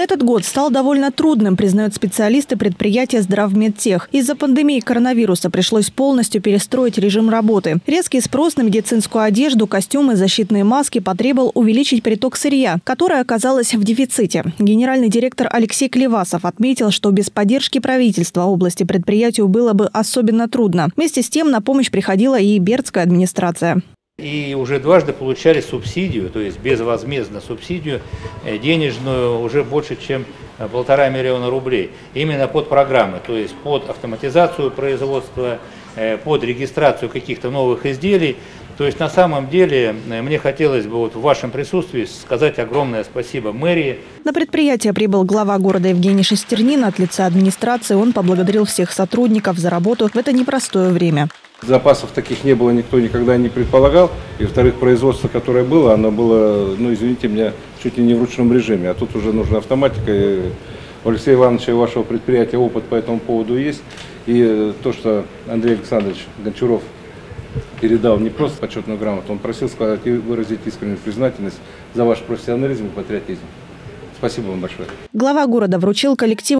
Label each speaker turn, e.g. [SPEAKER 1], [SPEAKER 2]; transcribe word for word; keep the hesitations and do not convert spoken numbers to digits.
[SPEAKER 1] Этот год стал довольно трудным, признают специалисты предприятия «Здравмедтех». Из-за пандемии коронавируса пришлось полностью перестроить режим работы. Резкий спрос на медицинскую одежду, костюмы, защитные маски потребовал увеличить приток сырья, которое оказалось в дефиците. Генеральный директор Алексей Клевасов отметил, что без поддержки правительства области предприятию было бы особенно трудно. Вместе с тем на помощь приходила и Бердская администрация.
[SPEAKER 2] И уже дважды получали субсидию, то есть безвозмездно субсидию денежную уже больше, чем полтора миллиона рублей. Именно под программы, то есть под автоматизацию производства, под регистрацию каких-то новых изделий. То есть на самом деле мне хотелось бы вот в вашем присутствии сказать огромное спасибо мэрии.
[SPEAKER 1] На предприятие прибыл глава города Евгений Шестернин. От лица администрации он поблагодарил всех сотрудников за работу в это непростое время.
[SPEAKER 3] Запасов таких не было, никто никогда не предполагал. И, во-вторых, производство, которое было, оно было, ну, извините меня, чуть ли не в ручном режиме. А тут уже нужна автоматика. И у Алексея Ивановича и вашего предприятия опыт по этому поводу есть. И то, что Андрей Александрович Гончаров передал не просто почетную грамоту, он просил сказать и выразить искреннюю признательность за ваш профессионализм и патриотизм. Спасибо вам большое.
[SPEAKER 1] Глава города вручил коллективу